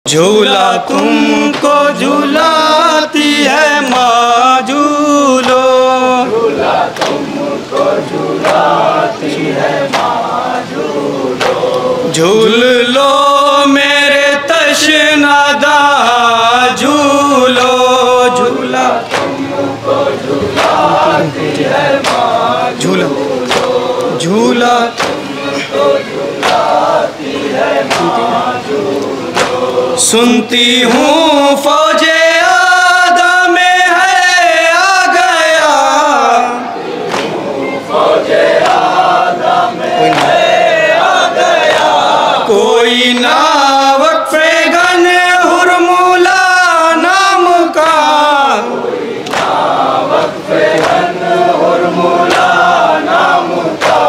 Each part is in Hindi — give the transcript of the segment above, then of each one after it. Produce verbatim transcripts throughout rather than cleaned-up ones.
झूला तुमको झूलाती है माँ, झूलो। झूला तुमको झूलाती है माँ, झूलो। झूल लो मेरे तशनादा, झूलो। झूला तुमको झूलाती है माँ, झूला झूला तुमको झूलाती है माँ, झूलो। सुनती हूँ फौजे आदम में है आ गया, फौजे आदम में है आ गया। कोई ना वक्फे गन हुरमुला नाम का, कोई ना वक्फे गन हुरमुला नाम का।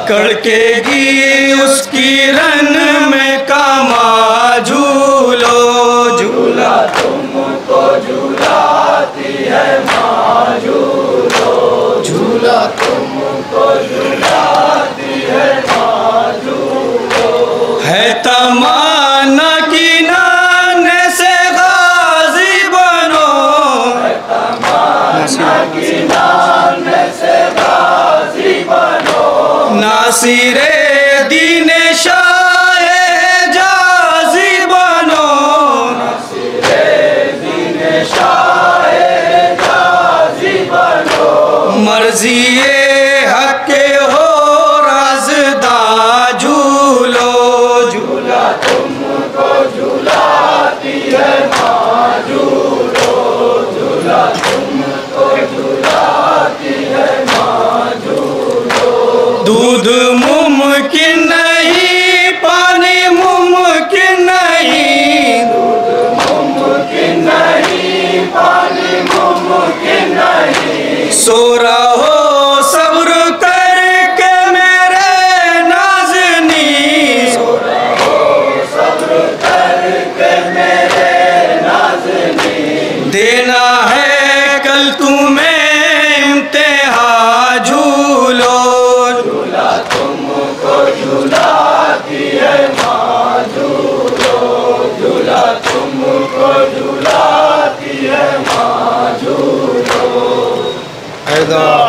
कड़केगी उसकी रन में कामा, झूलो। झूला तुमको झूलाती है माँ, झूलो। झूला तुमको झूलाती है माँ, झूलो। है तमन्ना की नाने से गाजी बनो, है तमन्ना की नाने से गाजी बनो। नासिरे दीने शाहे जाजी बनो, नासिरे दीने शाहे जाजी बनो। मर्जिए हक के हो राज़दा, झूलो। झूला तुमको झूलाती है माँ, झूलो। झूला तुमको झूलाती है माँ, झूलो। दूध मुमकिन नहीं, पानी मुमकिन नहीं, दूध मुमकिन नहीं, पानी मुमकिन नहीं। सो रहो सब्र करके मेरे नाज़नी, सो रहो सब्र करके मेरे नाज़नी। देना है कल तुम्हें इम्तिहा, झूलो। झूला तुमको झूलाती है माँ, झूलो। झूला तुमको झूलाती है माँ, झूलो। हैदर